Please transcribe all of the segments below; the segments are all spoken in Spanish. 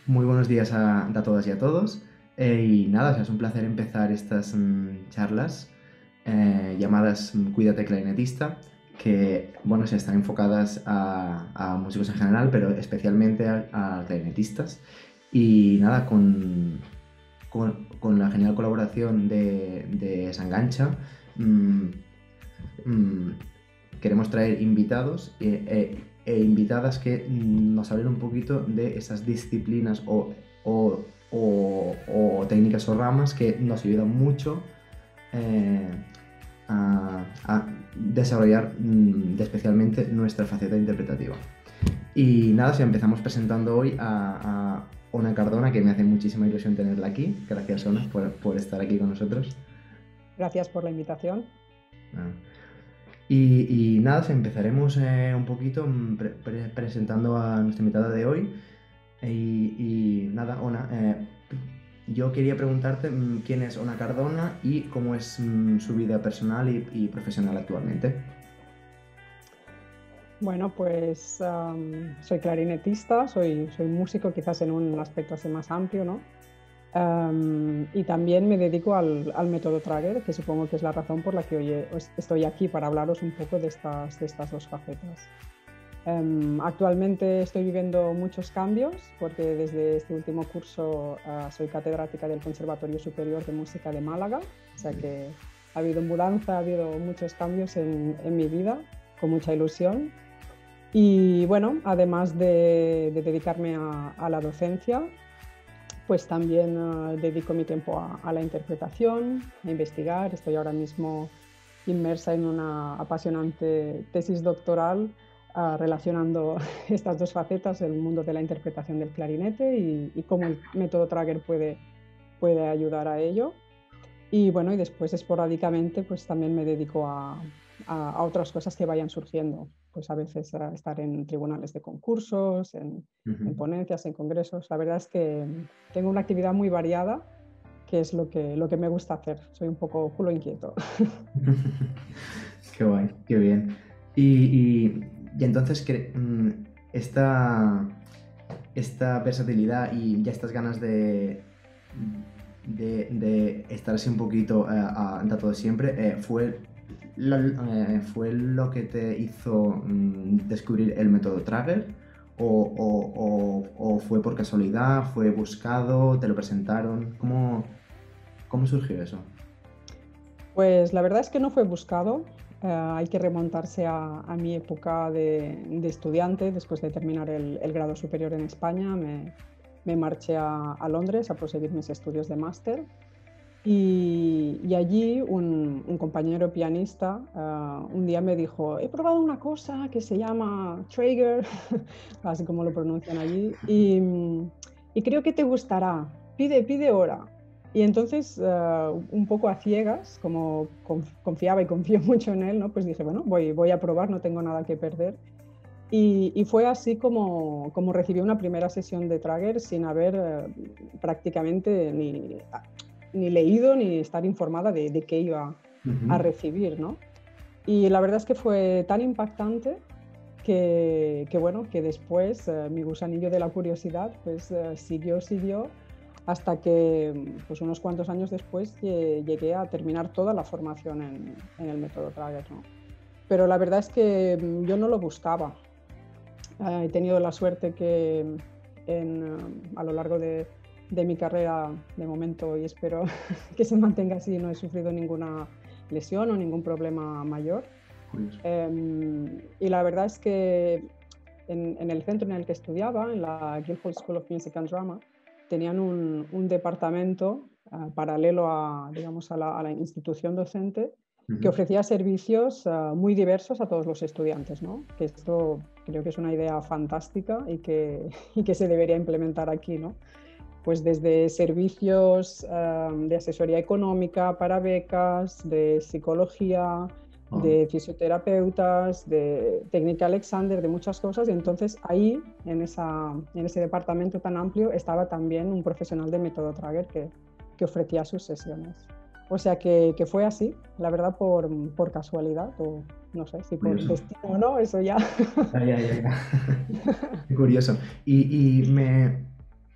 Muy buenos días a todas y a todos. Y nada, o sea, es un placer empezar estas charlas llamadas Cuídate Clarinetista, que, bueno, se están enfocadas a músicos en general, pero especialmente a clarinetistas. Y nada, con la genial colaboración de Sangancha, mm, mm, queremos traer invitados e invitadas que nos hablen un poquito de esas disciplinas o- o técnicas o ramas que nos ayudan mucho eh, a desarrollar especialmente nuestra faceta interpretativa. Y nada, si empezamos presentando hoy a Ona Cardona, que me hace muchísima ilusión tenerla aquí. Gracias, Ona, por estar aquí con nosotros. Gracias por la invitación. Ah. Y nada, empezaremos un poquito presentando a nuestra invitada de hoy. Y nada, Ona, yo quería preguntarte quién es Ona Cardona y cómo es su vida personal y profesional actualmente. Bueno, pues soy clarinetista, soy músico quizás en un aspecto así más amplio, ¿no? Y también me dedico al método Trager, que supongo que es la razón por la que hoy estoy aquí para hablaros un poco de estas dos facetas. Actualmente estoy viviendo muchos cambios porque desde este último curso soy catedrática del Conservatorio Superior de Música de Málaga, o sea que ha habido mudanza, ha habido muchos cambios en mi vida, con mucha ilusión. Y bueno, además de dedicarme a la docencia, pues también dedico mi tiempo a la interpretación, a investigar. Estoy ahora mismo inmersa en una apasionante tesis doctoral relacionando estas dos facetas, el mundo de la interpretación del clarinete y cómo el método Trager puede ayudar a ello. Y bueno, y después esporádicamente pues también me dedico a otras cosas que vayan surgiendo. Pues a veces a estar en tribunales de concursos, en Ujú. ponencias, en congresos. La verdad es que tengo una actividad muy variada, que es lo que me gusta hacer. Soy un poco culo inquieto. Qué guay, qué bien. Y entonces, esta versatilidad y ya estas ganas de estar así un poquito a todo siempre, ¿fue lo que te hizo descubrir el método Trager? ¿O fue por casualidad? ¿Fue buscado? ¿Te lo presentaron? ¿Cómo surgió eso? Pues la verdad es que no fue buscado. Hay que remontarse a mi época de estudiante. Después de terminar el grado superior en España, me marché a Londres a proseguir mis estudios de máster. Y allí un compañero pianista un día me dijo, he probado una cosa que se llama Traeger, así como lo pronuncian allí, y creo que te gustará, pide hora. Y entonces, un poco a ciegas, como confiaba y confío mucho en él, ¿no? Pues dije, bueno, voy a probar, no tengo nada que perder. Y fue así como recibí una primera sesión de Trager sin haber prácticamente ni leído ni estar informada de qué iba a Ujú. recibir, ¿no? Y la verdad es que fue tan impactante que bueno, que después mi gusanillo de la curiosidad pues siguió hasta que pues unos cuantos años después llegué a terminar toda la formación en el método Trager, ¿no? Pero la verdad es que yo no lo buscaba. He tenido la suerte que a lo largo de mi carrera, de momento, y espero que se mantenga así, no he sufrido ninguna lesión o ningún problema mayor. Curioso. Y la verdad es que en el centro en el que estudiaba, en la Guildhall School of Music and Drama, tenían un departamento paralelo digamos, a la institución docente que Ujú. ofrecía servicios muy diversos a todos los estudiantes, ¿no? Que esto creo que es una idea fantástica y que se debería implementar aquí, ¿no? Pues desde servicios de asesoría económica para becas, de psicología, Oh, de fisioterapeutas, de técnica Alexander, de muchas cosas. Y entonces ahí, en ese departamento tan amplio, estaba también un profesional de método Trager que ofrecía sus sesiones. O sea que fue así, la verdad, por casualidad, o no sé si por curioso. destino o no, eso ya. Ah, ya, ya, ya. Qué curioso. Y me,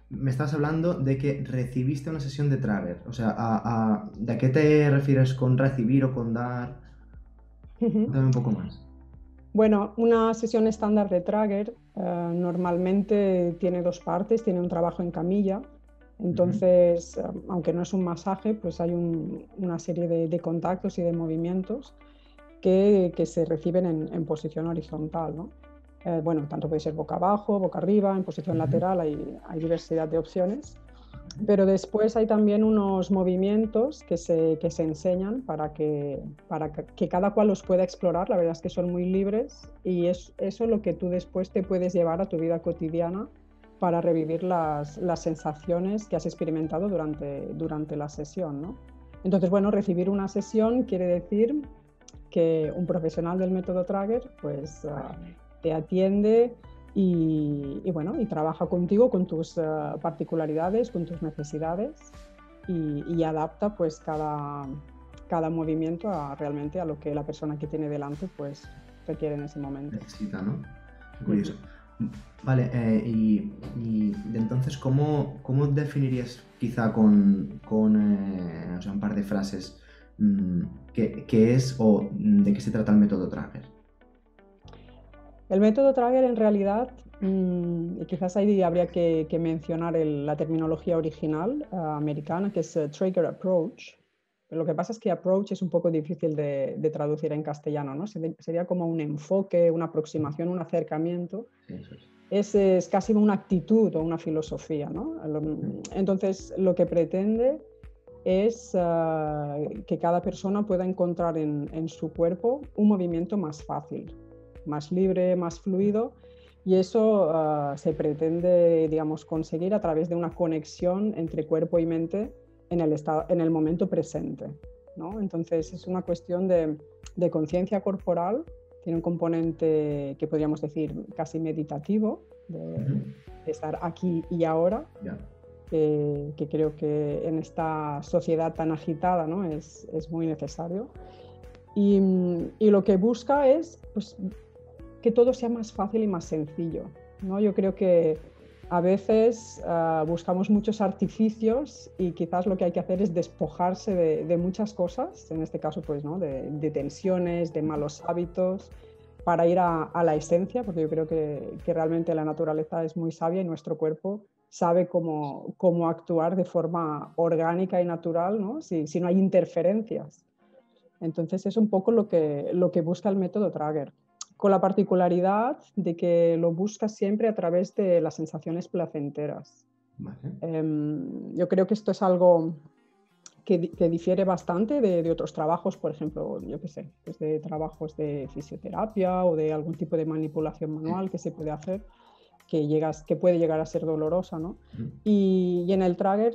me estás hablando de que recibiste una sesión de Trager. O sea, ¿de a qué te refieres con recibir o con dar? Ujú. Cuéntame un poco más. Bueno, una sesión estándar de Trager normalmente tiene dos partes, tiene un trabajo en camilla, Ujú. entonces, aunque no es un masaje, pues hay una serie de contactos y de movimientos que se reciben en posición horizontal, ¿no? Bueno, tanto puede ser boca abajo, boca arriba, en posición Ujú. lateral, hay diversidad de opciones. Pero después hay también unos movimientos que se enseñan para que cada cual los pueda explorar. La verdad es que son muy libres y es eso lo que tú después te puedes llevar a tu vida cotidiana para revivir las sensaciones que has experimentado durante la sesión, ¿no? Entonces, bueno, recibir una sesión quiere decir que un profesional del método Trager pues, te atiende bueno, y trabaja contigo con tus particularidades, con tus necesidades y adapta pues cada movimiento realmente a lo que la persona que tiene delante pues requiere en ese momento. Necesita, ¿no? Qué Uh -huh. curioso. Vale, y de entonces, ¿cómo definirías quizá con o sea, un par de frases qué es o de qué se trata el método Trager? El método Trager en realidad, y quizás ahí habría que mencionar la terminología original americana, que es Traeger Approach. Lo que pasa es que approach es un poco difícil de traducir en castellano, ¿no? Sería como un enfoque, una aproximación, un acercamiento. Sí, eso es. Es casi una actitud o una filosofía, ¿no? Entonces, lo que pretende es que cada persona pueda encontrar en su cuerpo un movimiento más fácil, más libre, más fluido, y eso se pretende, digamos, conseguir a través de una conexión entre cuerpo y mente en el momento presente, ¿no? Entonces es una cuestión de conciencia corporal, tiene un componente que podríamos decir casi meditativo, Ujú. de estar aquí y ahora, Ya. que creo que en esta sociedad tan agitada, ¿no? es muy necesario. Y lo que busca es pues, que todo sea más fácil y más sencillo, ¿no? Yo creo que a veces buscamos muchos artificios y quizás lo que hay que hacer es despojarse de muchas cosas, en este caso pues, ¿no? de tensiones, de malos hábitos, para ir a la esencia, porque yo creo que realmente la naturaleza es muy sabia y nuestro cuerpo sabe cómo actuar de forma orgánica y natural, ¿no? Si no hay interferencias. Entonces es un poco lo que busca el método Trager, con la particularidad de que lo busca siempre a través de las sensaciones placenteras. Vale. Yo creo que esto es algo que difiere bastante de otros trabajos, por ejemplo, yo qué sé, pues de trabajos de fisioterapia o de algún tipo de manipulación Sí. manual que se puede hacer, que puede llegar a ser dolorosa, ¿no? Ujú. Y en el Trager,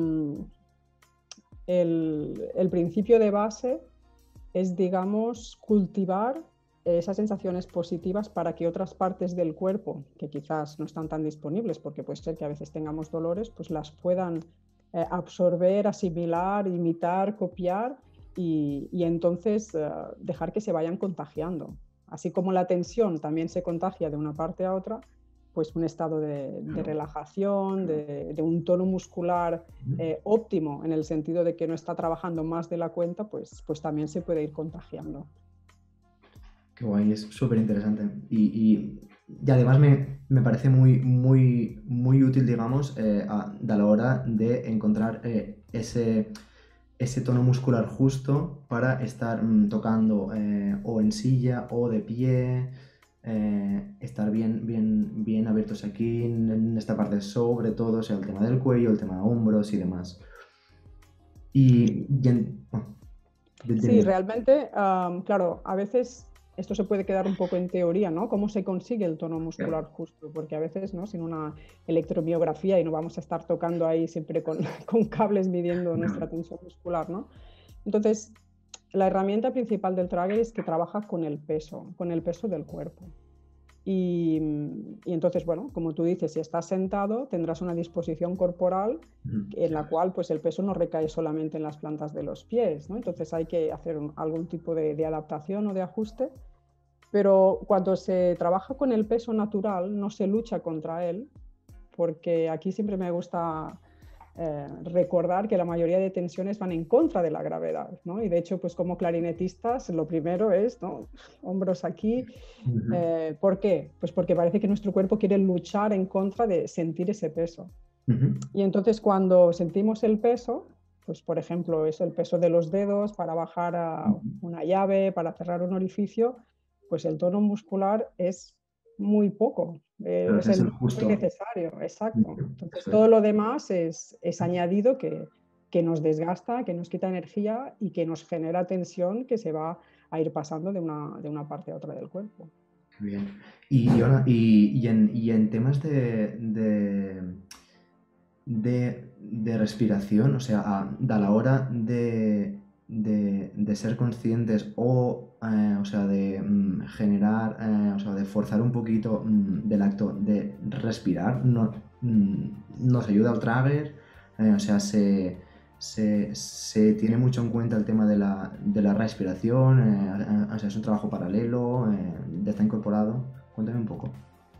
el principio de base es, digamos, cultivar esas sensaciones positivas para que otras partes del cuerpo, que quizás no están tan disponibles, porque puede ser que a veces tengamos dolores, pues las puedan absorber, asimilar, imitar, copiar y entonces dejar que se vayan contagiando. Así como la tensión también se contagia de una parte a otra, pues un estado de Claro. relajación, de un tono muscular Ujú. óptimo en el sentido de que no está trabajando más de la cuenta, pues también se puede ir contagiando. Qué guay, es súper interesante. Y además me parece muy útil, digamos, a la hora de encontrar ese tono muscular justo para estar tocando o en silla o de pie, estar bien abiertos aquí en esta parte, sobre todo, o sea, el tema del cuello, el tema de hombros y demás. Sí, Dime. realmente, claro, a veces esto se puede quedar un poco en teoría, ¿no? ¿Cómo se consigue el tono muscular justo? Porque a veces, ¿no? Sin una electromiografía y no vamos a estar tocando ahí siempre con, con cables midiendo nuestra No. tensión muscular, ¿no? Entonces, la herramienta principal del Trager es que trabaja con el peso del cuerpo. Y entonces, bueno, como tú dices, si estás sentado, tendrás una disposición corporal Ujú. en la cual pues, el peso no recae solamente en las plantas de los pies, ¿no? Entonces hay que hacer algún tipo de adaptación o de ajuste, pero cuando se trabaja con el peso natural, no se lucha contra él, porque aquí siempre me gusta recordar que la mayoría de tensiones van en contra de la gravedad, ¿no? Y de hecho, pues como clarinetistas, lo primero es, ¿no? Hombros aquí. ¿Por qué? Pues porque parece que nuestro cuerpo quiere luchar en contra de sentir ese peso. Y entonces cuando sentimos el peso, pues por ejemplo es el peso de los dedos para bajar a una llave, para cerrar un orificio, pues el tono muscular es muy poco, Claro, es es el el mínimo y justo. necesario, exacto. Entonces Eso es. todo lo demás es añadido que nos desgasta, que nos quita energía y que nos genera tensión que se va a ir pasando de una parte a otra del cuerpo. Bien. Y en temas de respiración, o sea, a la hora de ser conscientes o sea, de generar, o sea, de forzar un poquito del acto de respirar, nos ayuda al trager, o sea, se tiene mucho en cuenta el tema de la respiración, o sea, es un trabajo paralelo, ya está incorporado. Cuéntame un poco.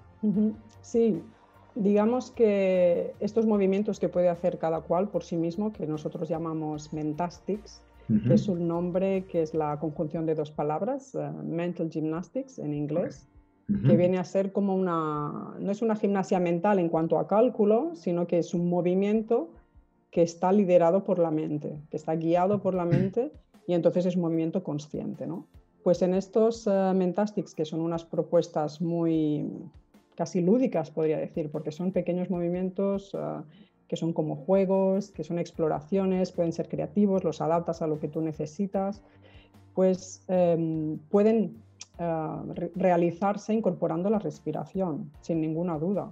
Sí, digamos que estos movimientos que puede hacer cada cual por sí mismo, que nosotros llamamos mentastics, que es un nombre que es la conjunción de dos palabras, mental gymnastics en inglés, que viene a ser como no es una gimnasia mental en cuanto a cálculo, sino que es un movimiento que está liderado por la mente, que está guiado por la mente y entonces es un movimiento consciente, ¿no? Pues en estos mentastics, que son unas propuestas muy casi lúdicas, podría decir, porque son pequeños movimientos que son como juegos, que son exploraciones, pueden ser creativos, los adaptas a lo que tú necesitas, pues pueden realizarse incorporando la respiración, sin ninguna duda.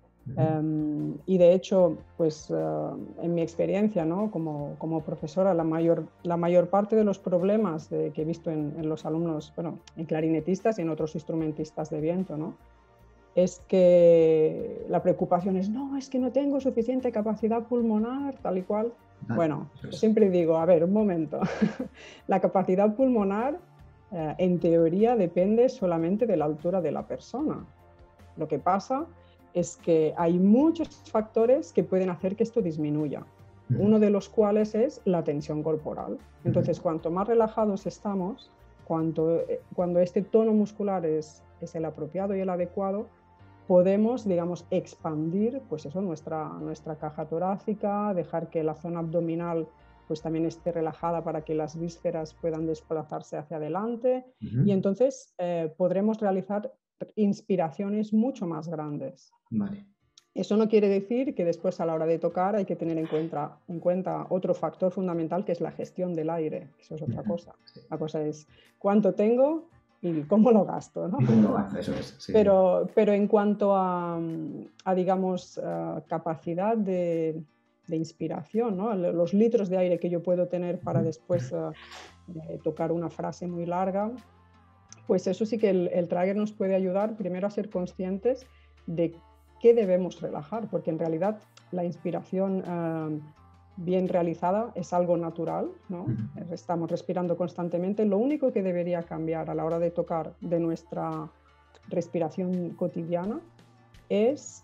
Y de hecho, pues en mi experiencia, ¿no? como profesora, la mayor parte de los problemas que he visto en los alumnos, bueno, en clarinetistas y en otros instrumentistas de viento, ¿no? Es que la preocupación es, no, es que no tengo suficiente capacidad pulmonar, tal y cual. Bueno, yo siempre digo, a ver, un momento, la capacidad pulmonar en teoría depende solamente de la altura de la persona. Lo que pasa es que hay muchos factores que pueden hacer que esto disminuya, uno de los cuales es la tensión corporal. Entonces, cuanto más relajados estamos, cuando este tono muscular es el apropiado y el adecuado, podemos, digamos, expandir pues eso, nuestra caja torácica, dejar que la zona abdominal pues también esté relajada para que las vísceras puedan desplazarse hacia adelante y entonces podremos realizar inspiraciones mucho más grandes. Vale. Eso no quiere decir que después a la hora de tocar hay que tener en cuenta otro factor fundamental que es la gestión del aire. Eso es otra cosa. La cosa es cuánto tengo y cómo lo gasto, ¿no? ¿Y cómo lo hace? Eso es, sí. Pero en cuanto a digamos, capacidad de inspiración, ¿no? Los litros de aire que yo puedo tener para después tocar una frase muy larga, pues eso sí que el trager nos puede ayudar primero a ser conscientes de qué debemos relajar, porque en realidad la inspiración bien realizada es algo natural, ¿no? Estamos respirando constantemente. Lo único que debería cambiar a la hora de tocar de nuestra respiración cotidiana es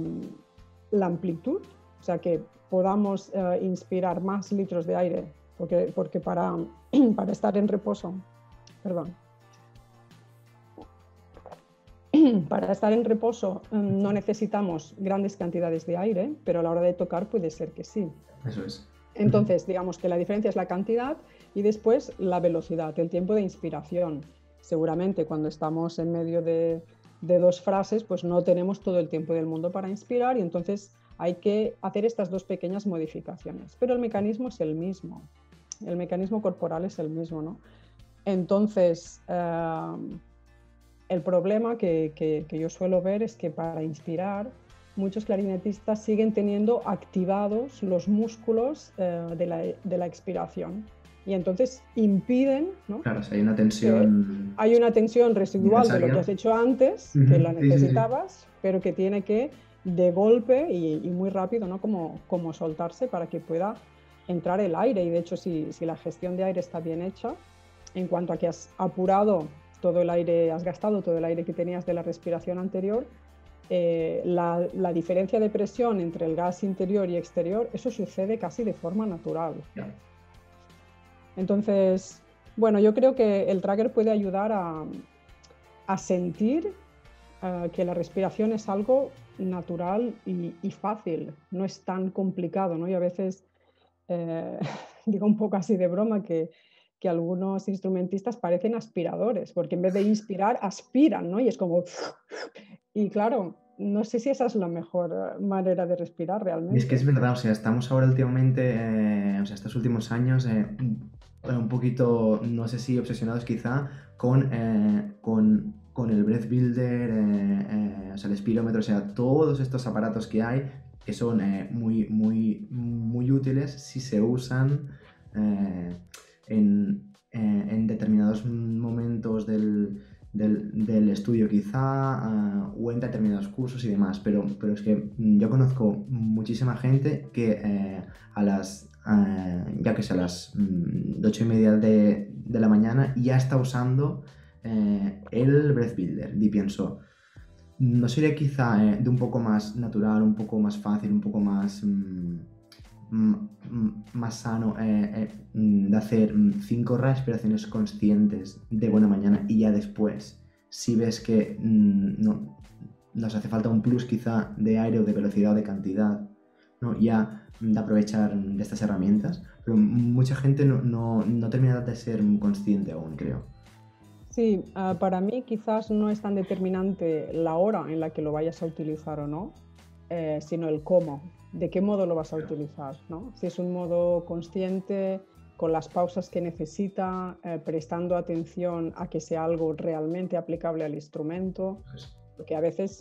la amplitud, o sea, que podamos inspirar más litros de aire, porque para estar en reposo, perdón, para estar en reposo no necesitamos grandes cantidades de aire, pero a la hora de tocar puede ser que sí. Eso es. Entonces, digamos que la diferencia es la cantidad y después la velocidad, el tiempo de inspiración. Seguramente cuando estamos en medio de dos frases, pues no tenemos todo el tiempo del mundo para inspirar y entonces hay que hacer estas dos pequeñas modificaciones. Pero el mecanismo es el mismo, el mecanismo corporal es el mismo, ¿no? Entonces, el problema que yo suelo ver es que para inspirar muchos clarinetistas siguen teniendo activados los músculos de la expiración y entonces impiden, ¿no? Claro, si hay una tensión. Hay una tensión residual necesaria. de lo que has hecho antes, que la necesitabas, pero que tiene que de golpe y muy rápido, ¿no? como soltarse para que pueda entrar el aire. Y de hecho, si la gestión de aire está bien hecha, en cuanto a que has apurado todo el aire, has gastado todo el aire que tenías de la respiración anterior, la diferencia de presión entre el gas interior y exterior, eso sucede casi de forma natural. Ya. Entonces, bueno, yo creo que el tracker puede ayudar a sentir que la respiración es algo natural y fácil, no es tan complicado, ¿no? Y a veces digo un poco así de broma que algunos instrumentistas parecen aspiradores, porque en vez de inspirar, aspiran, ¿no? Y es como... Y claro, no sé si esa es la mejor manera de respirar Y es que es realmente. verdad, o sea, estamos ahora últimamente, o sea, estos últimos años, un poquito, no sé si obsesionados quizá, con el breath builder, o sea, el espirómetro, o sea, todos estos aparatos que hay que son muy útiles si se usan en determinados momentos del estudio quizá, o en determinados cursos y demás, pero es que yo conozco muchísima gente que ya que sea a las 8:30 de la mañana ya está usando el Breath Builder y pienso, ¿no sería quizá de un poco más natural, un poco más fácil, un poco más... más sano de hacer 5 respiraciones conscientes de buena mañana y ya después, si ves que nos hace falta un plus quizá de aire o de velocidad o de cantidad, ¿no? Ya de aprovechar de estas herramientas, pero mucha gente no termina de ser consciente aún, creo. Sí, para mí quizás no es tan determinante la hora en la que lo vayas a utilizar o no, sino el cómo, de qué modo lo vas a utilizar, ¿no? Si es un modo consciente, con las pausas que necesita, prestando atención a que sea algo realmente aplicable al instrumento, porque a veces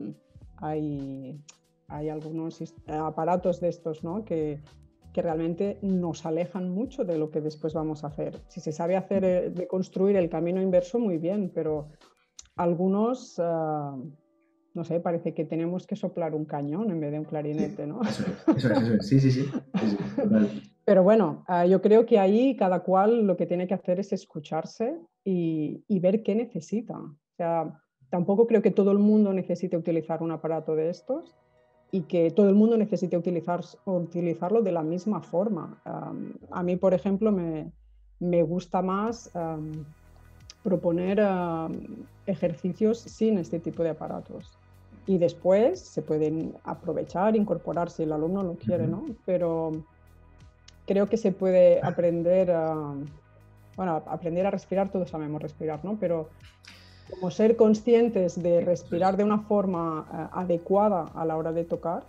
hay algunos aparatos de estos, ¿no? que realmente nos alejan mucho de lo que después vamos a hacer. Si se sabe hacer, de construir el camino inverso, muy bien, pero algunos, no sé, parece que tenemos que soplar un cañón en vez de un clarinete, ¿no? Eso es. Sí, sí, sí. Sí, sí, total. Pero bueno, yo creo que ahí cada cual lo que tiene que hacer es escucharse y ver qué necesita. O sea, tampoco creo que todo el mundo necesite utilizar un aparato de estos y que todo el mundo necesite utilizarlo de la misma forma. A mí, por ejemplo, me gusta más proponer ejercicios sin este tipo de aparatos. Y después se pueden aprovechar, incorporar si el alumno lo quiere, ¿no? Pero creo que se puede aprender bueno, aprender a respirar, todos sabemos respirar, ¿no? Pero como ser conscientes de respirar de una forma adecuada a la hora de tocar,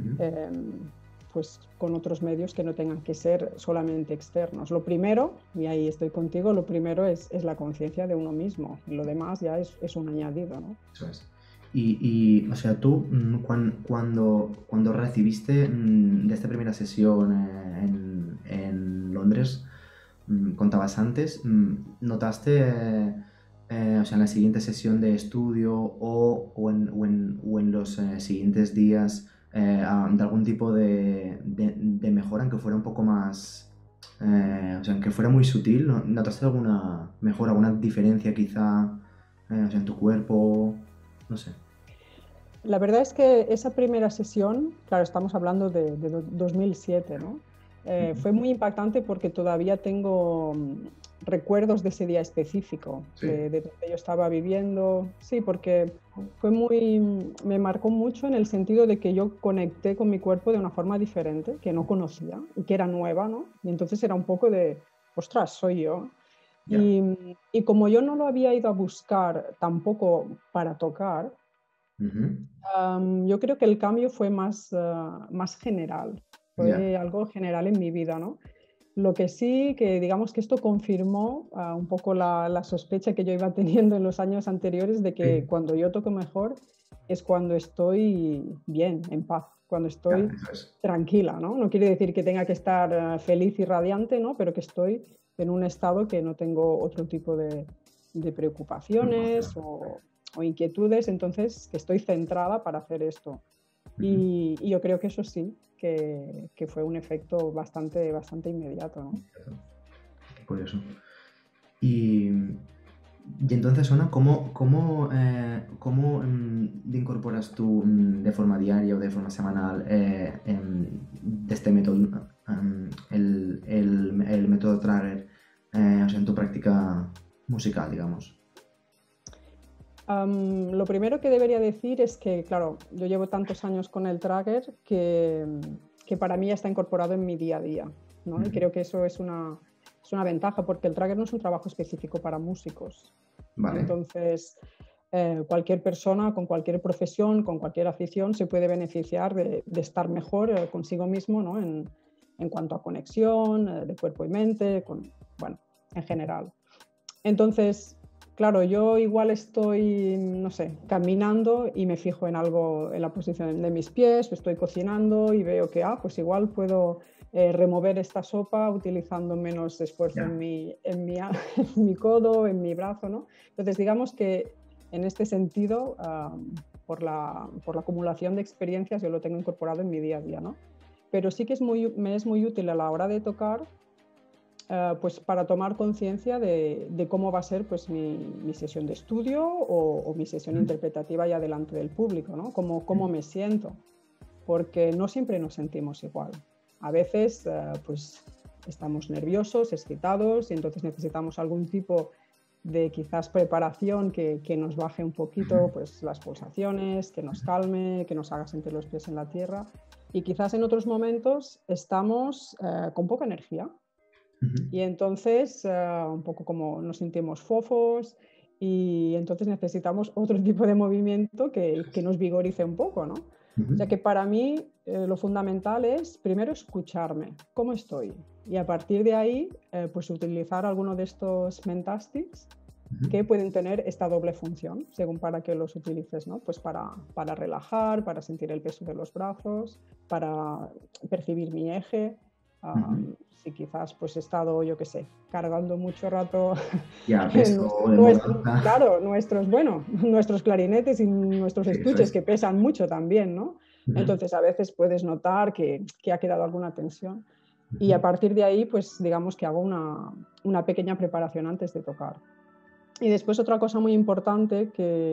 pues con otros medios que no tengan que ser solamente externos. Lo primero, y ahí estoy contigo, lo primero es la conciencia de uno mismo, y lo demás ya es un añadido, ¿no? Eso es. O sea, tú cuando recibiste de esta primera sesión en Londres, contabas antes, ¿notaste, o sea, en la siguiente sesión de estudio o en los siguientes días de algún tipo de mejora, aunque fuera un poco más, o sea, aunque fuera muy sutil? ¿Notaste alguna mejora, alguna diferencia quizá, o sea, en tu cuerpo? No sé. La verdad es que esa primera sesión, claro, estamos hablando de 2007, ¿no? Fue muy impactante porque todavía tengo recuerdos de ese día específico, Sí. de donde yo estaba viviendo. Sí, porque me marcó mucho en el sentido de que yo conecté con mi cuerpo de una forma diferente, que no conocía y que era nueva, ¿no? Y entonces era un poco de, ostras, soy yo. Ya. Y como yo no lo había ido a buscar tampoco para tocar, Ujú. yo creo que el cambio fue más general, Ya. fue algo general en mi vida, ¿no? Lo que sí, que digamos que esto confirmó un poco la sospecha que yo iba teniendo en los años anteriores de que Sí. cuando yo toco mejor es cuando estoy bien, en paz, cuando Ya, estoy eso es. tranquila, ¿no? No quiere decir que tenga que estar feliz y radiante, ¿no? Pero que estoy en un estado que no tengo otro tipo de preocupaciones o inquietudes, entonces que estoy centrada para hacer esto. Ujú. Y yo creo que eso sí, que fue un efecto bastante inmediato, ¿no? Qué curioso. Y, Y entonces, Ona, ¿cómo incorporas tú de forma diaria o de forma semanal de este método, el método Trager, o sea, en tu práctica musical, digamos? Lo primero que debería decir es que, claro, yo llevo tantos años con el Tracker que para mí ya está incorporado en mi día a día, ¿no? Y Ujú. creo que eso es una ventaja porque el Tracker no es un trabajo específico para músicos. Vale. Entonces, cualquier persona con cualquier profesión, con cualquier afición, se puede beneficiar de estar mejor consigo mismo, ¿no? En cuanto a conexión de cuerpo y mente, bueno, en general. Entonces, claro, yo igual estoy, no sé, caminando y me fijo en algo, en la posición de mis pies, estoy cocinando y veo que, pues igual puedo remover esta sopa utilizando menos esfuerzo Ya. en mi codo, en mi brazo, ¿no? Entonces, digamos que en este sentido, por la acumulación de experiencias, yo lo tengo incorporado en mi día a día, ¿no? Pero sí que me es muy útil a la hora de tocar pues para tomar conciencia de cómo va a ser pues mi sesión de estudio o mi sesión Ujú. interpretativa ya delante del público, ¿no? Cómo me siento, porque no siempre nos sentimos igual. A veces pues estamos nerviosos, excitados y entonces necesitamos algún tipo de quizás preparación que nos baje un poquito pues las pulsaciones, que nos calme, que nos haga sentir los pies en la tierra. Y quizás en otros momentos estamos con poca energía Ujú. y entonces, un poco como nos sentimos fofos y entonces necesitamos otro tipo de movimiento que nos vigorice un poco, ¿no? O Ujú. sea que para mí lo fundamental es primero escucharme, cómo estoy. Y a partir de ahí, pues utilizar alguno de estos mentastics Ujú. que pueden tener esta doble función, según para qué los utilices, ¿no? Pues para relajar, para sentir el peso de los brazos, para percibir mi eje. Ujú. Si quizás pues he estado, yo qué sé, cargando mucho rato Ya, en peso de mudanza. claro, nuestros clarinetes y nuestros Sí, eso estuches es. que pesan mucho también, ¿no? Ujú. Entonces a veces puedes notar que ha quedado alguna tensión y a Ujú. partir de ahí pues digamos que hago una pequeña preparación antes de tocar. Y después otra cosa muy importante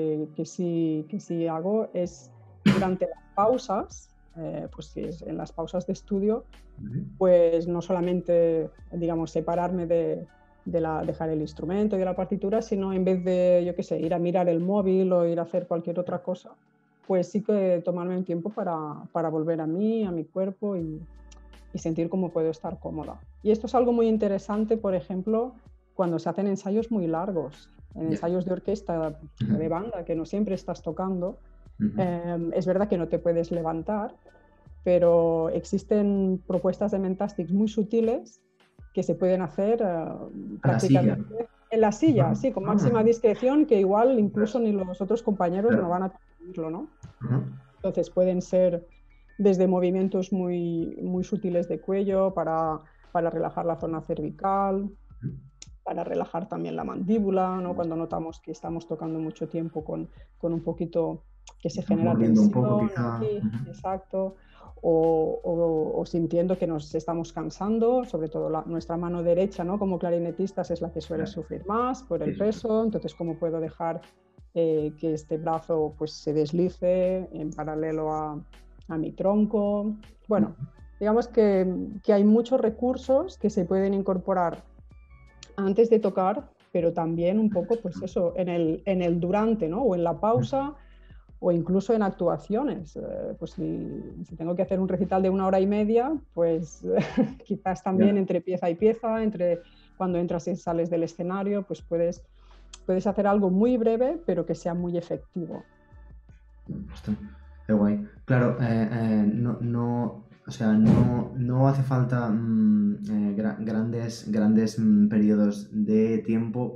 que sí hago es durante las pausas, pues si es en las pausas de estudio, Ujú. pues no solamente, digamos, separarme dejar el instrumento y de la partitura, sino en vez de, yo qué sé, ir a mirar el móvil o ir a hacer cualquier otra cosa, pues sí que tomarme un tiempo para volver a mí, a mi cuerpo y sentir cómo puedo estar cómoda. Y esto es algo muy interesante, por ejemplo, cuando se hacen ensayos muy largos, en Ya. ensayos de orquesta o de Ujú. banda, que no siempre estás tocando. Ujú. Es verdad que no te puedes levantar, pero existen propuestas de Mentastics muy sutiles que se pueden hacer A la silla. prácticamente en la silla, Ajá. sí, con Ah, máxima discreción, que igual incluso ostras. ni los otros compañeros no Claro. van a percibirlo, ¿no? Ajá. Entonces pueden ser desde movimientos muy sutiles de cuello para relajar la zona cervical, Ujú. para relajar también la mandíbula, ¿no? Cuando notamos que estamos tocando mucho tiempo con un poquito que se Estamos genera mordiendo un poco, tensión quizá. aquí, Ujú. exacto, o sintiendo que nos estamos cansando, sobre todo nuestra mano derecha, ¿no? Como clarinetistas es la que suele Claro. sufrir más por Sí, el peso, entonces cómo puedo dejar que este brazo pues se deslice en paralelo a mi tronco. Bueno, digamos que hay muchos recursos que se pueden incorporar antes de tocar, pero también un poco, pues eso, en el durante, ¿no? O en la pausa, o incluso en actuaciones. Pues si tengo que hacer un recital de 1 hora y media, pues quizás también ya. entre pieza y pieza, entre cuando entras y sales del escenario, pues puedes hacer algo muy breve, pero que sea muy efectivo. Está, qué guay. Claro, o sea, no hace falta grandes periodos de tiempo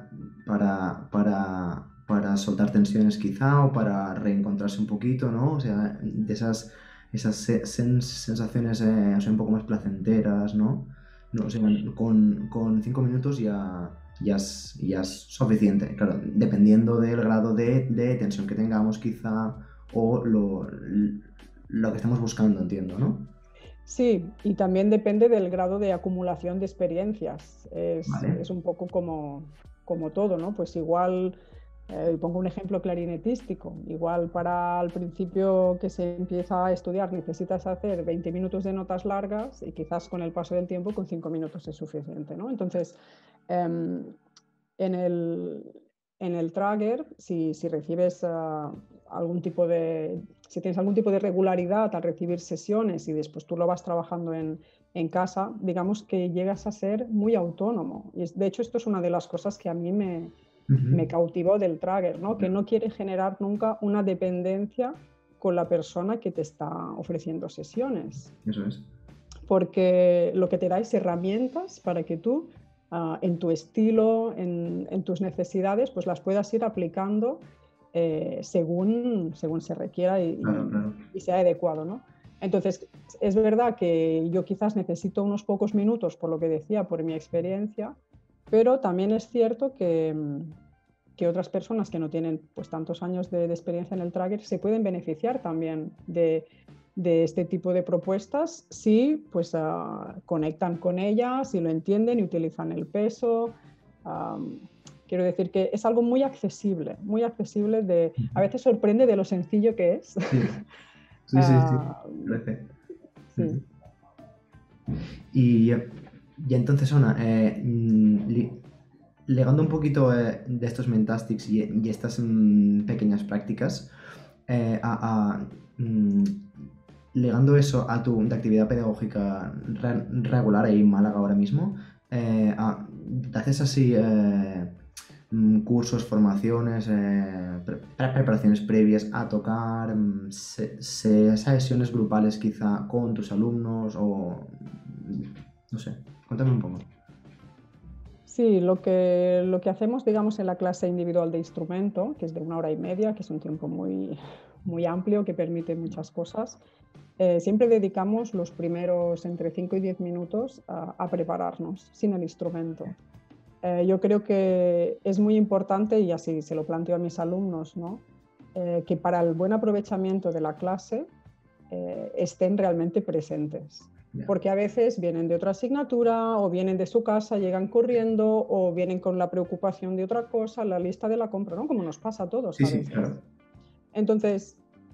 para soltar tensiones quizá o para reencontrarse un poquito, ¿no? O sea, de esas sensaciones o sea, un poco más placenteras, ¿no? No, o sea, con 5 minutos ya es suficiente, claro, dependiendo del grado de tensión que tengamos quizá o lo que estamos buscando, entiendo, ¿no? Sí, y también depende del grado de acumulación de experiencias. Vale. Es un poco como, como todo, ¿no? Pues igual, pongo un ejemplo clarinetístico, igual para al principio que se empieza a estudiar necesitas hacer 20 minutos de notas largas y quizás con el paso del tiempo con 5 minutos es suficiente, ¿no? Entonces, em, en el, en el Trager, si recibes algún tipo de, si tienes algún tipo de regularidad al recibir sesiones y después tú lo vas trabajando en casa, digamos que llegas a ser muy autónomo. Y de hecho esto es una de las cosas que a mí me cautivó del Trager, ¿no? Que no quiere generar nunca una dependencia con la persona que te está ofreciendo sesiones. Eso es. Porque lo que te da es herramientas para que tú, en tu estilo, en tus necesidades, pues las puedas ir aplicando según se requiera Claro. y sea adecuado, ¿no? Entonces, es verdad que yo quizás necesito unos pocos minutos, por lo que decía, por mi experiencia, pero también es cierto que otras personas que no tienen pues tantos años de experiencia en el Tracker se pueden beneficiar también de este tipo de propuestas si pues conectan con ellas, si lo entienden y utilizan el peso. Quiero decir que es algo muy accesible a veces sorprende de lo sencillo que es. Sí, parece. Sí. Y, y entonces, Ona, ligando un poquito de estos Mentastics y estas pequeñas prácticas, mm, ligando eso a tu de actividad pedagógica regular ahí en Málaga ahora mismo, ¿te haces así cursos, formaciones, preparaciones previas a tocar, sesiones grupales quizá con tus alumnos o no sé, cuéntame un poco. Sí, lo que hacemos, digamos, en la clase individual de instrumento, que es de 1 hora y media, que es un tiempo muy amplio que permite muchas cosas, siempre dedicamos los primeros entre 5 y 10 minutos a prepararnos sin el instrumento. Yo creo que es muy importante, y así se lo planteo a mis alumnos, ¿no? Que para el buen aprovechamiento de la clase estén realmente presentes. Yeah. Porque a veces vienen de otra asignatura o vienen de su casa, llegan corriendo o vienen con la preocupación de otra cosa, la lista de la compra, ¿no? Como nos pasa a todos a veces. Sí, claro. Entonces,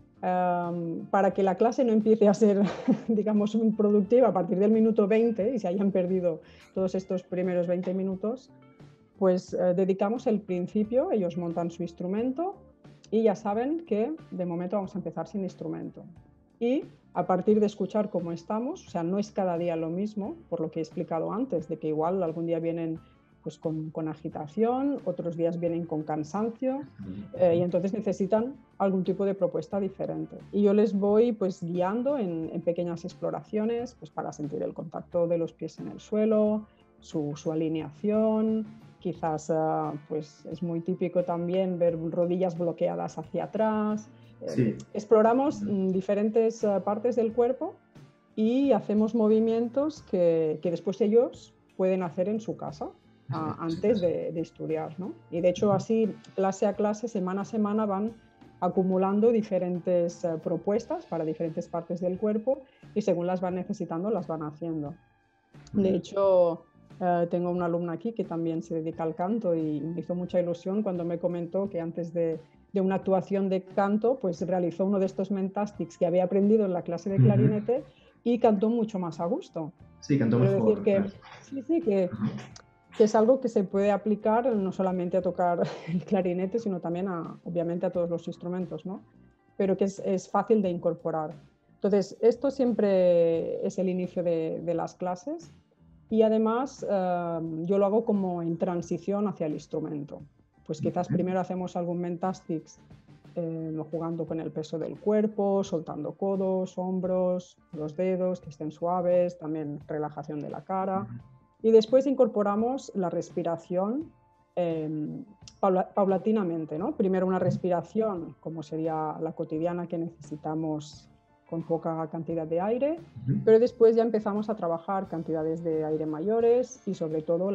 para que la clase no empiece a ser, digamos, productiva a partir del minuto 20 y se hayan perdido todos estos primeros 20 minutos, pues dedicamos el principio, ellos montan su instrumento y ya saben que de momento vamos a empezar sin instrumento. Y a partir de escuchar cómo estamos, o sea, no es cada día lo mismo, por lo que he explicado antes, de que igual algún día vienen pues con agitación, otros días vienen con cansancio y entonces necesitan algún tipo de propuesta diferente. Y yo les voy pues guiando en pequeñas exploraciones pues para sentir el contacto de los pies en el suelo, su alineación, quizás pues es muy típico también ver rodillas bloqueadas hacia atrás. Sí. Exploramos diferentes partes del cuerpo y hacemos movimientos que después ellos pueden hacer en su casa antes de estudiar, ¿no? Y de hecho así, clase a clase, semana a semana van acumulando diferentes propuestas para diferentes partes del cuerpo y según las van necesitando, las van haciendo. De hecho, tengo una alumna aquí que también se dedica al canto y me hizo mucha ilusión cuando me comentó que antes de una actuación de canto, pues realizó uno de estos Mentastics que había aprendido en la clase de clarinete y cantó mucho más a gusto. Sí, cantó Quiero mejor. decir que es algo que se puede aplicar no solamente a tocar el clarinete, sino también obviamente a todos los instrumentos, ¿no? Pero que es fácil de incorporar. Entonces, esto siempre es el inicio de las clases y además yo lo hago como en transición hacia el instrumento. Pues quizás primero hacemos algún Mentastics jugando con el peso del cuerpo, soltando codos, hombros, los dedos, que estén suaves, también relajación de la cara. Y después incorporamos la respiración paulatinamente, ¿no? Primero una respiración, como sería la cotidiana que necesitamos con poca cantidad de aire, pero después ya empezamos a trabajar cantidades de aire mayores y sobre todo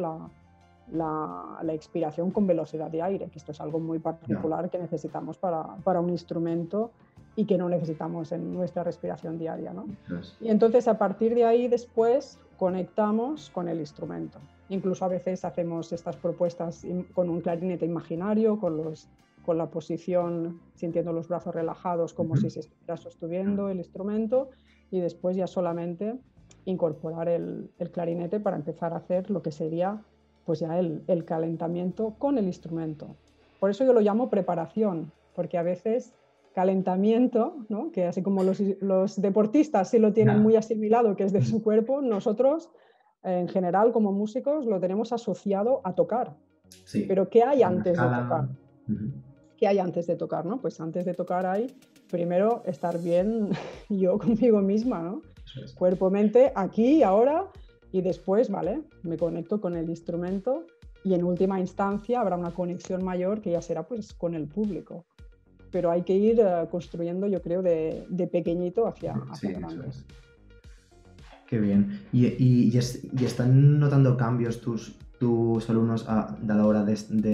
la expiración con velocidad de aire, que esto es algo muy particular que necesitamos para un instrumento y que no necesitamos en nuestra respiración diaria, ¿no? Y entonces a partir de ahí después conectamos con el instrumento Incluso a veces hacemos estas propuestas con un clarinete imaginario, con la posición, sintiendo los brazos relajados como si se estuviera sosteniendo el instrumento, y después ya solamente incorporar el clarinete para empezar a hacer lo que sería pues ya el calentamiento con el instrumento. Por eso yo lo llamo preparación, porque a veces calentamiento, ¿no? Que así como los deportistas sí lo tienen muy asimilado, que es de su cuerpo, nosotros en general como músicos lo tenemos asociado a tocar. Sí, Pero ¿qué hay una antes de tocar? escala. ¿Qué hay antes de tocar, no? Pues antes de tocar hay primero estar bien yo conmigo misma, ¿no? Eso es. Cuerpo, mente, aquí, ahora, y después, ¿vale? Me conecto con el instrumento y en última instancia habrá una conexión mayor que ya será pues con el público. Pero hay que ir construyendo, yo creo, de pequeñito hacia Sí, eso grande. es. Qué bien. ¿Y están notando cambios tus alumnos a la hora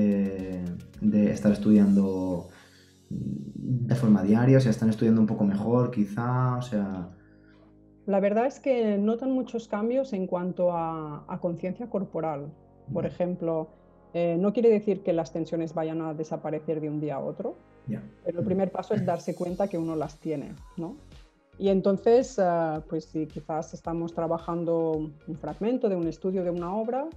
de estar estudiando de forma diaria? O sea, ¿están estudiando un poco mejor, quizá? O sea, La verdad es que notan muchos cambios en cuanto a conciencia corporal. Por ejemplo, no quiere decir que las tensiones vayan a desaparecer de un día a otro, ya. pero el primer paso es darse cuenta que uno las tiene, ¿no? Y entonces, pues si quizás estamos trabajando un fragmento de un estudio de una obra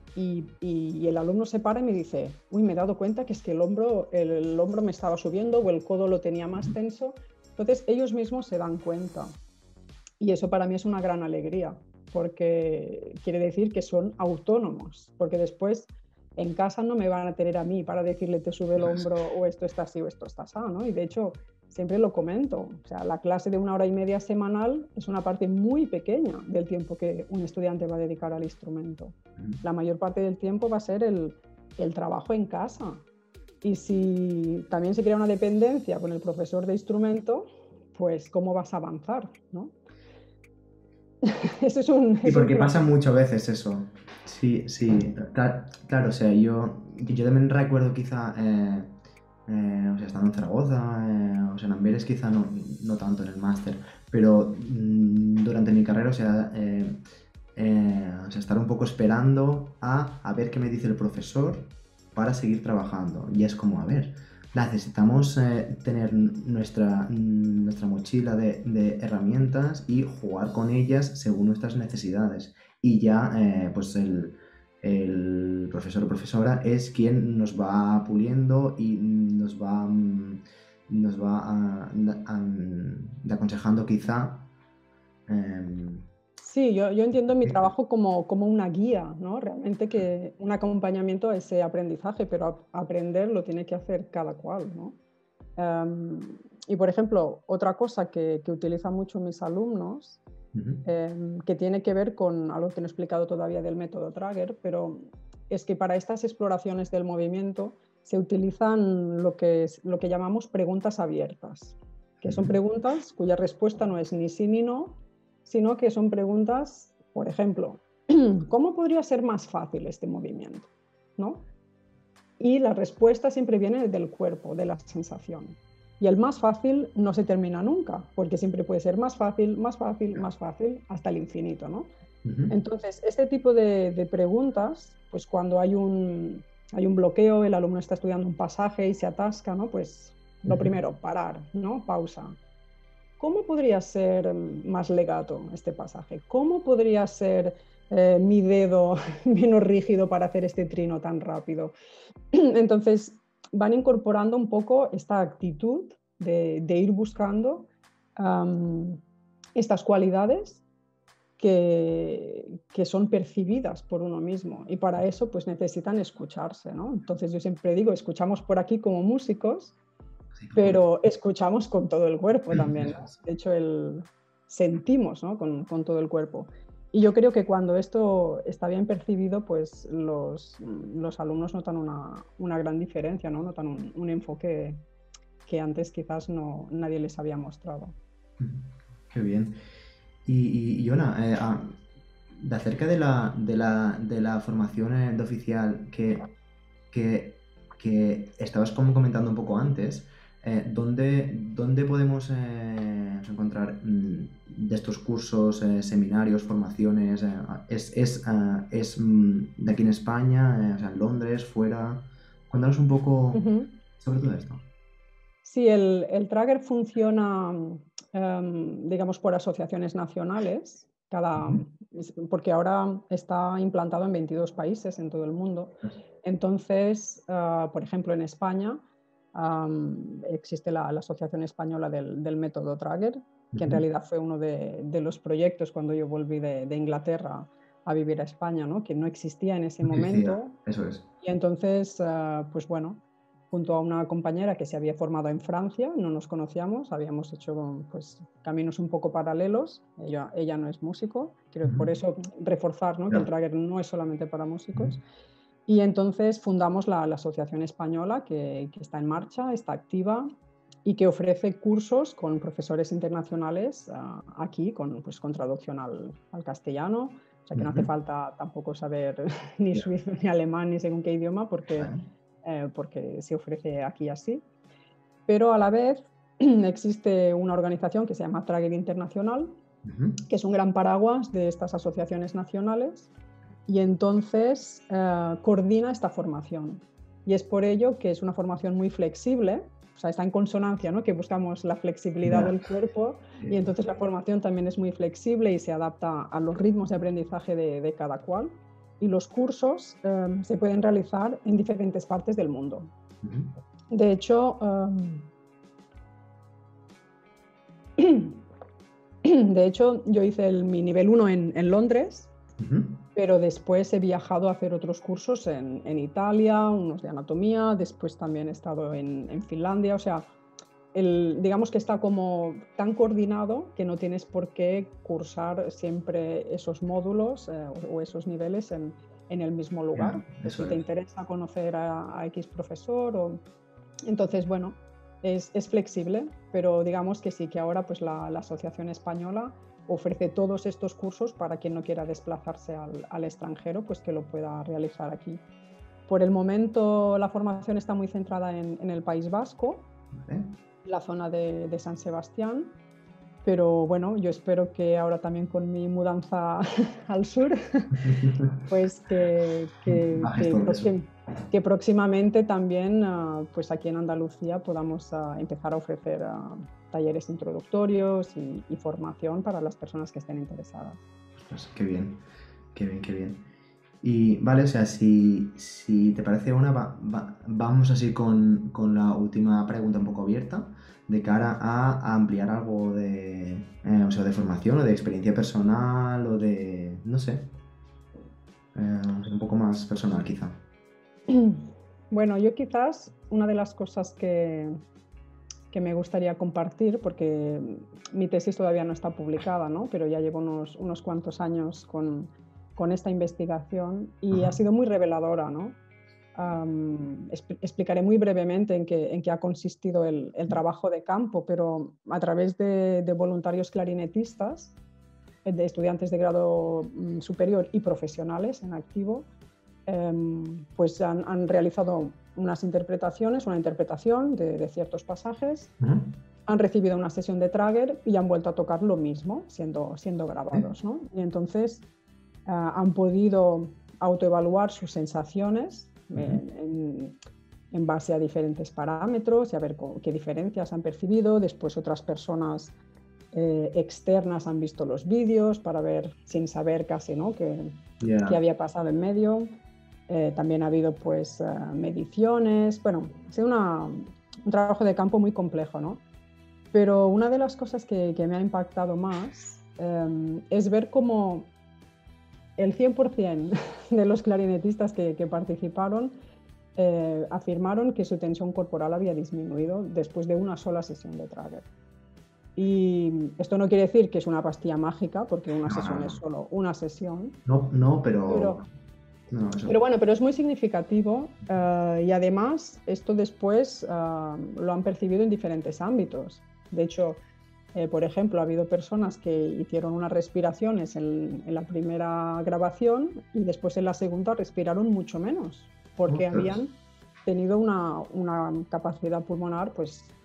y el alumno se para y me dice, uy, me he dado cuenta que es que el hombro me estaba subiendo o el codo lo tenía más tenso. Entonces ellos mismos se dan cuenta. Y eso para mí es una gran alegría, porque quiere decir que son autónomos, porque después en casa no me van a tener a mí para decirle te sube el hombro o esto está así o esto está así, ¿no? Y de hecho siempre lo comento, o sea, la clase de 1 hora y media semanal es una parte muy pequeña del tiempo que un estudiante va a dedicar al instrumento. La mayor parte del tiempo va a ser el trabajo en casa. Y si también se crea una dependencia con el profesor de instrumento, pues cómo vas a avanzar, ¿no? Eso Y es un porque pasa problema. muchas veces eso. Sí, sí. Claro, o sea, yo también recuerdo quizá, o sea, estando en Zaragoza, o sea, en Amberes quizá no tanto en el máster, pero durante mi carrera, o sea, estar un poco esperando a ver qué me dice el profesor para seguir trabajando. Y es como, a ver, necesitamos tener nuestra mochila de herramientas y jugar con ellas según nuestras necesidades. Y ya, pues el profesor o profesora es quien nos va puliendo y nos va aconsejando quizá. em, Sí, yo entiendo mi trabajo como una guía, ¿no? Realmente que un acompañamiento a ese aprendizaje, pero aprender lo tiene que hacer cada cual, ¿no? Em, y por ejemplo, otra cosa que utilizan mucho mis alumnos, que tiene que ver con algo que no he explicado todavía del método Trager, pero es que para estas exploraciones del movimiento se utilizan lo que llamamos preguntas abiertas, que son preguntas cuya respuesta no es ni sí ni no, sino que son preguntas, por ejemplo, ¿cómo podría ser más fácil este movimiento? ¿No? Y la respuesta siempre viene del cuerpo, de la sensación. Y el más fácil no se termina nunca, porque siempre puede ser más fácil, más fácil, más fácil, hasta el infinito, ¿no? Entonces, este tipo de preguntas, pues cuando hay un bloqueo, el alumno está estudiando un pasaje y se atasca, ¿no? Pues lo primero, parar, ¿no? Pausa. ¿Cómo podría ser más legato este pasaje? ¿Cómo podría ser mi dedo menos rígido para hacer este trino tan rápido? Entonces, van incorporando un poco esta actitud de ir buscando estas cualidades que son percibidas por uno mismo y para eso pues necesitan escucharse, ¿no? Entonces yo siempre digo, escuchamos por aquí como músicos, Sí, pero escuchamos con todo el cuerpo también, eso ¿no? es. De hecho, sentimos, ¿no? con todo el cuerpo. Y yo creo que cuando esto está bien percibido, pues los alumnos notan una gran diferencia, ¿no? Notan un enfoque que antes quizás nadie les había mostrado. Qué bien. Y Ona, de acerca de la formación de oficial que estabas como comentando un poco antes, ¿Dónde podemos encontrar de estos cursos, seminarios, formaciones? ¿Es de aquí en España, o sea, en Londres, fuera? Cuéntanos un poco Ujú. sobre todo esto. Sí, el Tracker funciona, digamos, por asociaciones nacionales, Ujú. porque ahora está implantado en 22 países en todo el mundo. Pues, Entonces, por ejemplo, en España existe la Asociación Española del Método Tracker, que en ujú. realidad fue uno de los proyectos cuando yo volví de Inglaterra a vivir a España, ¿no? Que no existía en ese No existía, momento. eso es. Y entonces, pues bueno, junto a una compañera que se había formado en Francia, no nos conocíamos, habíamos hecho pues caminos un poco paralelos. Ella no es músico, quiero Ujú. por eso reforzar, ¿no? Que el Ya. Tracker no es solamente para Ujú. músicos. Y entonces fundamos la Asociación Española que está en marcha, está activa y que ofrece cursos con profesores internacionales aquí, pues, con traducción al castellano. O sea que no hace Ujú. falta tampoco saber ni Ya. suizo ni alemán ni según qué idioma Vale. porque se ofrece aquí así. Pero a la vez existe una organización que se llama Trager Internacional, Ujú. que es un gran paraguas de estas asociaciones nacionales y entonces coordina esta formación. Y es por ello que es una formación muy flexible, o sea, está en consonancia, ¿no? Que buscamos la flexibilidad Ya. del cuerpo y Sí. entonces la formación también es muy flexible y se adapta a los ritmos de aprendizaje de cada cual. Y los cursos se pueden realizar en diferentes partes del mundo. Ujú. De hecho, de hecho yo hice mi nivel 1 en Londres, Ujú. pero después he viajado a hacer otros cursos en Italia, unos de anatomía, después también he estado en Finlandia, o sea, digamos que está como tan coordinado que no tienes por qué cursar siempre esos módulos o esos niveles en el mismo lugar. Ya, Pues eso si te es. interesa conocer a X profesor, entonces, bueno, es flexible, pero digamos que sí, que ahora pues la Asociación Española ofrece todos estos cursos para quien no quiera desplazarse al extranjero, pues que lo pueda realizar aquí. Por el momento la formación está muy centrada en el País Vasco, Vale. la zona de San Sebastián, pero bueno, yo espero que ahora también con mi mudanza al sur, pues Bajes todo eso. que próximamente también, pues aquí en Andalucía podamos empezar a ofrecer talleres introductorios y formación para las personas que estén interesadas. Pues qué bien, qué bien, qué bien. Y vale, o sea, si te parece una, vamos así con la última pregunta un poco abierta, de cara a ampliar algo o sea, de formación o de experiencia personal o de, no sé, un poco más personal quizá. Bueno, yo quizás una de las cosas que me gustaría compartir, porque mi tesis todavía no está publicada, ¿no? Pero ya llevo unos cuantos años con esta investigación y ha Ajá. sido muy reveladora, ¿no? Explicaré muy brevemente en qué ha consistido el trabajo de campo, pero a través de voluntarios clarinetistas, de estudiantes de grado superior y profesionales en activo, pues han realizado unas interpretaciones, una interpretación de ciertos pasajes, Ujú. han recibido una sesión de Trager y han vuelto a tocar lo mismo, siendo ¿Eh? grabados, ¿no? Y entonces han podido autoevaluar sus sensaciones Ujú. en base a diferentes parámetros y a ver qué diferencias han percibido. Después otras personas externas han visto los vídeos para ver, sin saber casi, ¿no? qué Ya. había pasado en medio. También ha habido pues mediciones. Bueno, ha sido un trabajo de campo muy complejo, ¿no? Pero una de las cosas que me ha impactado más es ver cómo el 100% de los clarinetistas que participaron afirmaron que su tensión corporal había disminuido después de una sola sesión de Trager. Y esto no quiere decir que es una pastilla mágica, porque una No, no, sesión es no. solo una sesión, No, no, pero. pero, No, eso. pero bueno, pero es muy significativo y además esto después lo han percibido en diferentes ámbitos. De hecho, por ejemplo, ha habido personas que hicieron unas respiraciones en la primera grabación y después en la segunda respiraron mucho menos, porque Ostras. habían tenido una capacidad pulmonar pues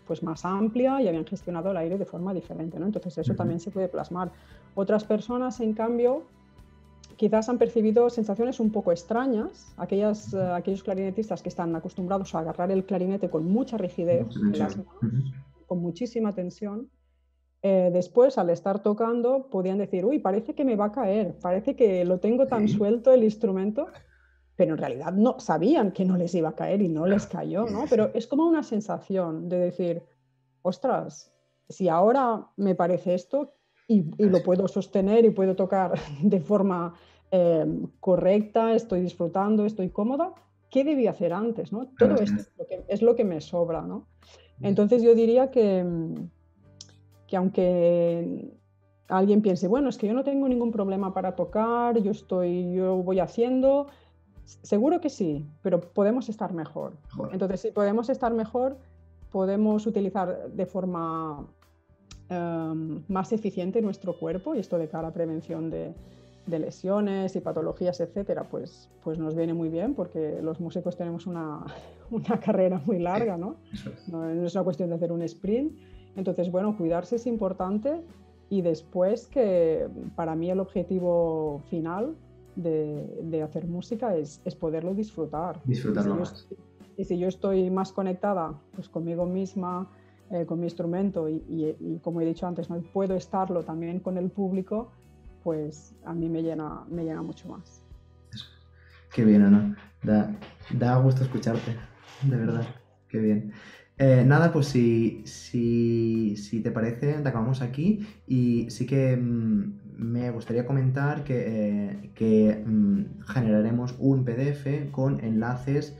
pues más amplia y habían gestionado el aire de forma diferente, ¿no? Entonces eso también se puede plasmar. Otras personas, en cambio, quizás han percibido sensaciones un poco extrañas, aquellos clarinetistas que están acostumbrados a agarrar el clarinete con mucha rigidez en las manos, con muchísima tensión. Después, al estar tocando, podían decir, uy, parece que me va a caer, parece que lo tengo tan suelto el instrumento, pero en realidad no sabían que no les iba a caer y no les cayó, ¿no? Pero es como una sensación de decir, ostras, si ahora me parece esto y lo puedo sostener y puedo tocar de forma correcta, estoy disfrutando, estoy cómoda, ¿qué debí hacer antes, ¿no? Todo esto es lo que me sobra, ¿no? Entonces yo diría que aunque alguien piense, bueno, es que yo no tengo ningún problema para tocar, yo voy haciendo, seguro que sí, pero podemos estar mejor. Entonces, si podemos estar mejor, podemos utilizar de forma más eficiente nuestro cuerpo, y esto de cara a prevención de lesiones y patologías, etcétera, pues nos viene muy bien, porque los músicos tenemos una carrera muy larga, ¿no? No es una cuestión de hacer un sprint. Entonces, bueno, cuidarse es importante, y después, que para mí el objetivo final de hacer música es poderlo disfrutar. Disfrutarlo más. Y si yo estoy más conectada, pues, conmigo misma, con mi instrumento, y como he dicho antes, ¿no? Puedo estarlo también con el público, pues a mí me llena mucho más. Eso. Qué bien, Ana. Da gusto escucharte, de verdad. Qué bien. Nada, pues si te parece, te acabamos aquí, y sí que me gustaría comentar que generaremos un PDF con enlaces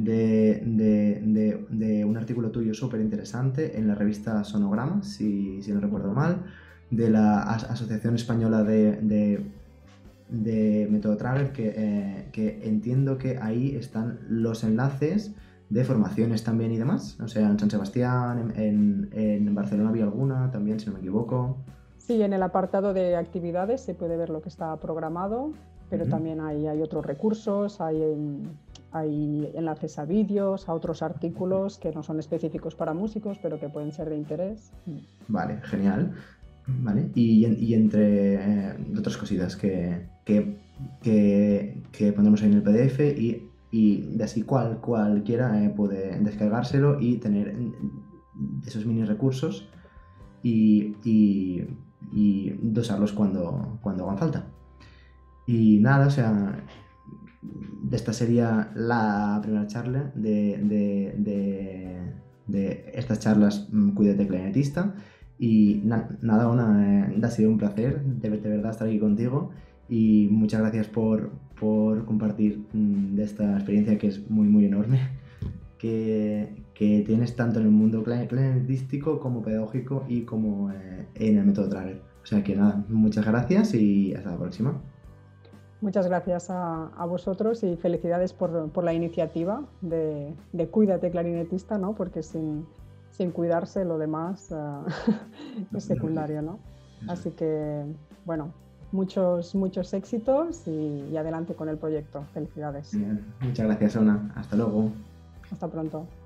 de un artículo tuyo súper interesante en la revista Sonograma, si no recuerdo mal, de la Asociación Española de Método Trager, que entiendo que ahí están los enlaces de formaciones también y demás. O sea, en San Sebastián, en Barcelona había alguna también, si no me equivoco. Sí, en el apartado de actividades se puede ver lo que está programado, pero también hay otros recursos, hay enlaces a vídeos, a otros artículos que no son específicos para músicos, pero que pueden ser de interés. Vale, genial. Vale, y entre otras cositas que pondremos ahí en el PDF, y de así cualquiera puede descargárselo y tener esos mini recursos y dosarlos cuando hagan falta. Y nada, o sea, esta sería la primera charla de estas charlas Cuídate Clarinetista. Y nada, ha sido un placer de verdad estar aquí contigo, y muchas gracias por compartir de esta experiencia, que es muy muy enorme, que tienes tanto en el mundo clarinetístico como pedagógico y como en el método Trager. O sea que nada, muchas gracias y hasta la próxima. Muchas gracias a vosotros, y felicidades por la iniciativa de Cuídate Clarinetista, ¿no? Porque sin cuidarse lo demás es secundario, ¿no? Así que, bueno, muchos éxitos, y adelante con el proyecto. Felicidades. Bien. Muchas gracias, Ona. Hasta luego. Hasta pronto.